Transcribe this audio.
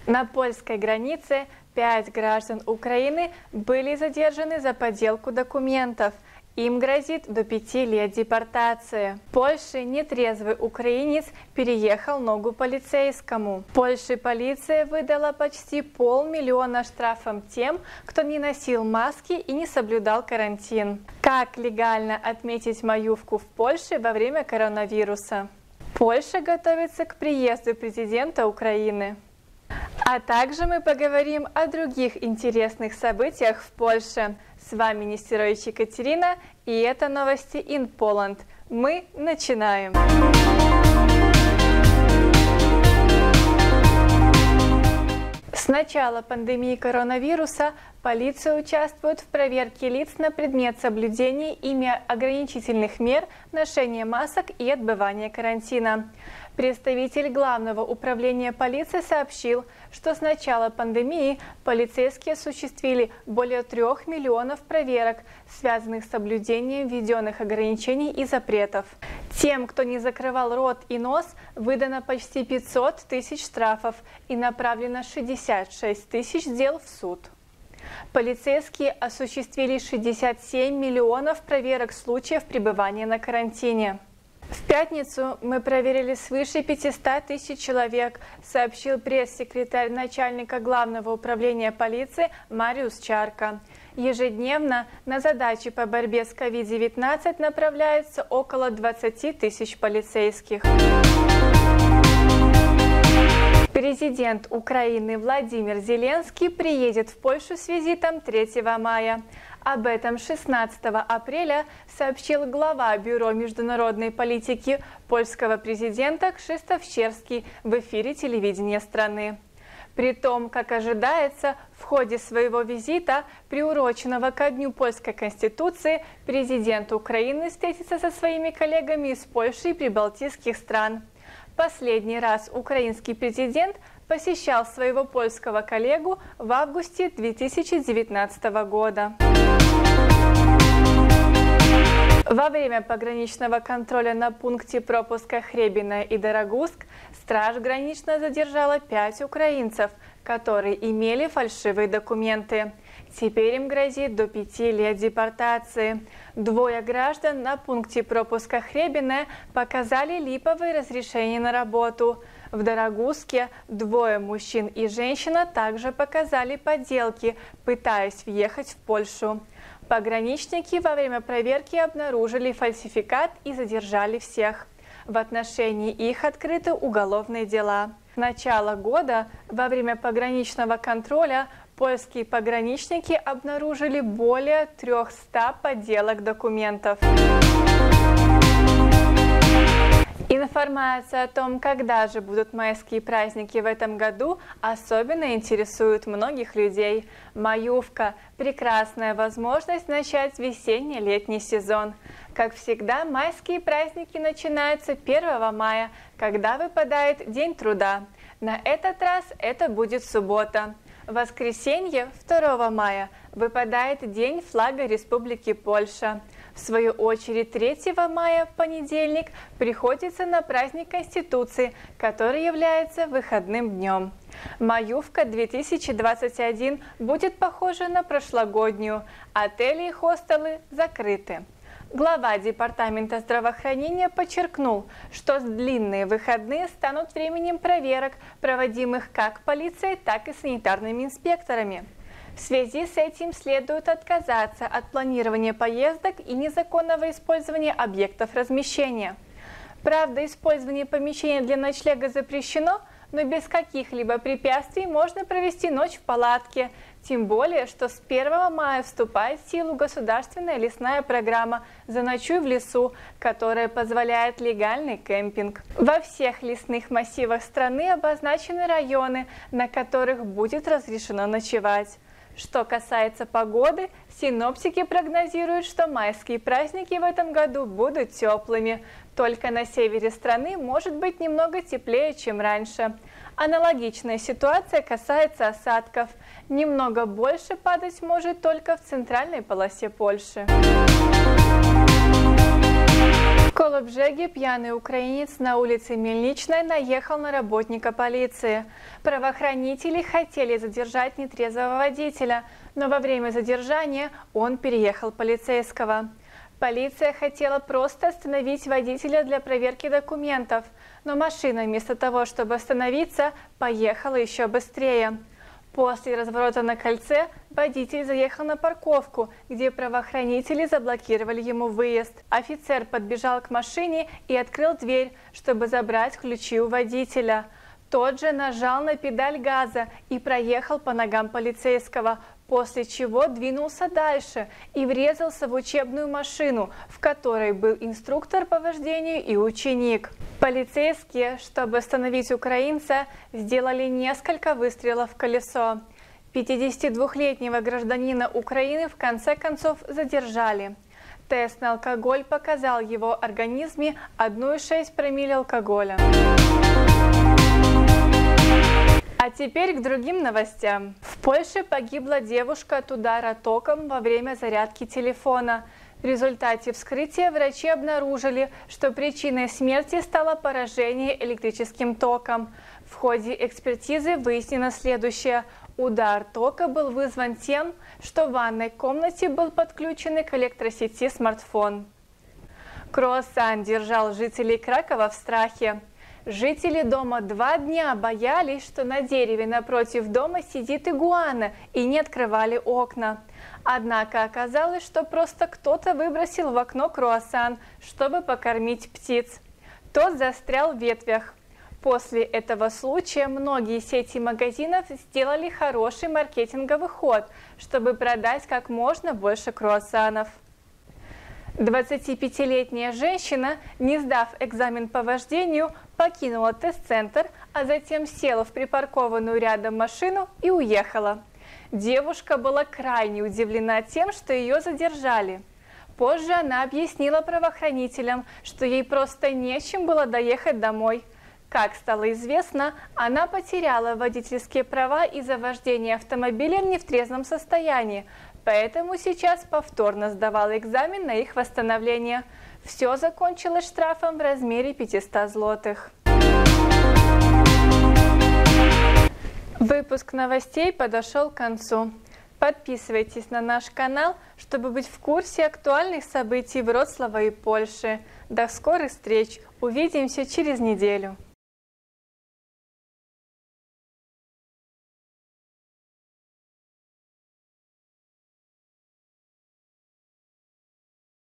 На польской границе 5 граждан Украины были задержаны за подделку документов. Им грозит до 5 лет депортации. В Польше нетрезвый украинец переехал ногу полицейскому. В Польше полиция выдала почти 500 000 штрафом тем, кто не носил маски и не соблюдал карантин. Как легально отметить маевку в Польше во время коронавируса? Польша готовится к приезду президента Украины. А также мы поговорим о других интересных событиях в Польше. С вами Нестерович Екатерина, и это новости in Poland. Мы начинаем! С начала пандемии коронавируса полиция участвует в проверке лиц на предмет соблюдения ими ограничительных мер, ношения масок и отбывания карантина. Представитель Главного управления полиции сообщил, что с начала пандемии полицейские осуществили более 3 миллионов проверок, связанных с соблюдением введенных ограничений и запретов. Тем, кто не закрывал рот и нос, выдано почти 500 тысяч штрафов и направлено 66 тысяч дел в суд. Полицейские осуществили 67 миллионов проверок случаев пребывания на карантине. В пятницу мы проверили свыше 500 тысяч человек, сообщил пресс-секретарь начальника Главного управления полиции Мариус Чарка. Ежедневно на задачи по борьбе с COVID-19 направляется около 20 тысяч полицейских. Президент Украины Владимир Зеленский приедет в Польшу с визитом 3 мая. Об этом 16 апреля сообщил глава Бюро международной политики польского президента Krzysztof Черский в эфире телевидения страны. При том, как ожидается, в ходе своего визита, приуроченного ко Дню Польской Конституции, президент Украины встретится со своими коллегами из Польши и прибалтийских стран. Последний раз украинский президент посещал своего польского коллегу в августе 2019 года. Во время пограничного контроля на пункте пропуска Хребиное и Дорогуськ страж граничная задержала 5 украинцев, которые имели фальшивые документы. Теперь им грозит до 5 лет депортации. 2 граждан на пункте пропуска Хребиное показали липовые разрешения на работу. В Дорогуске 2 мужчин и женщина также показали подделки, пытаясь въехать в Польшу. Пограничники во время проверки обнаружили фальсификат и задержали всех. В отношении их открыты уголовные дела. С начала года во время пограничного контроля польские пограничники обнаружили более 300 подделок документов. Информация о том, когда же будут майские праздники в этом году, особенно интересует многих людей. Маевка – прекрасная возможность начать весенне-летний сезон. Как всегда, майские праздники начинаются 1 мая, когда выпадает День труда. На этот раз это будет суббота. В воскресенье, 2 мая, выпадает День флага Республики Польша. В свою очередь, 3 мая, понедельник, приходится на праздник Конституции, который является выходным днем. Маевка 2021 будет похожа на прошлогоднюю. Отели и хостелы закрыты. Глава Департамента здравоохранения подчеркнул, что длинные выходные станут временем проверок, проводимых как полицией, так и санитарными инспекторами. В связи с этим следует отказаться от планирования поездок и незаконного использования объектов размещения. Правда, использование помещения для ночлега запрещено, но без каких-либо препятствий можно провести ночь в палатке. Тем более, что с 1 мая вступает в силу государственная лесная программа «Заночуй в лесу», которая позволяет легальный кемпинг. Во всех лесных массивах страны обозначены районы, на которых будет разрешено ночевать. Что касается погоды, синоптики прогнозируют, что майские праздники в этом году будут теплыми. Только на севере страны может быть немного теплее, чем раньше. Аналогичная ситуация касается осадков. Немного больше падать может только в центральной полосе Польши. Колобжеге пьяный украинец на улице Мельничной наехал на работника полиции. Правоохранители хотели задержать нетрезвого водителя, но во время задержания он переехал полицейского. Полиция хотела просто остановить водителя для проверки документов, но машина вместо того, чтобы остановиться, поехала еще быстрее. После разворота на кольце водитель заехал на парковку, где правоохранители заблокировали ему выезд. Офицер подбежал к машине и открыл дверь, чтобы забрать ключи у водителя. Тот же нажал на педаль газа и проехал по ногам полицейского, после чего двинулся дальше и врезался в учебную машину, в которой был инструктор по вождению и ученик. Полицейские, чтобы остановить украинца, сделали несколько выстрелов в колесо. 52-летнего гражданина Украины в конце концов задержали. Тест на алкоголь показал в его организме 1,6 промилле алкоголя. А теперь к другим новостям. В Польше погибла девушка от удара током во время зарядки телефона. В результате вскрытия врачи обнаружили, что причиной смерти стало поражение электрическим током. В ходе экспертизы выяснено следующее. Удар тока был вызван тем, что в ванной комнате был подключен к электросети смартфон. Круассан держал жителей Кракова в страхе. Жители дома 2 дня боялись, что на дереве напротив дома сидит игуана, и не открывали окна. Однако оказалось, что просто кто-то выбросил в окно круассан, чтобы покормить птиц. Тот застрял в ветвях. После этого случая многие сети магазинов сделали хороший маркетинговый ход, чтобы продать как можно больше круассанов. 25-летняя женщина, не сдав экзамен по вождению, покинула тест-центр, а затем села в припаркованную рядом машину и уехала. Девушка была крайне удивлена тем, что ее задержали. Позже она объяснила правоохранителям, что ей просто нечем было доехать домой. Как стало известно, она потеряла водительские права из-за вождения автомобиля в нетрезвом состоянии, поэтому сейчас повторно сдавала экзамен на их восстановление. Все закончилось штрафом в размере 500 злотых. Выпуск новостей подошел к концу. Подписывайтесь на наш канал, чтобы быть в курсе актуальных событий Вроцлава и Польши. До скорых встреч! Увидимся через неделю!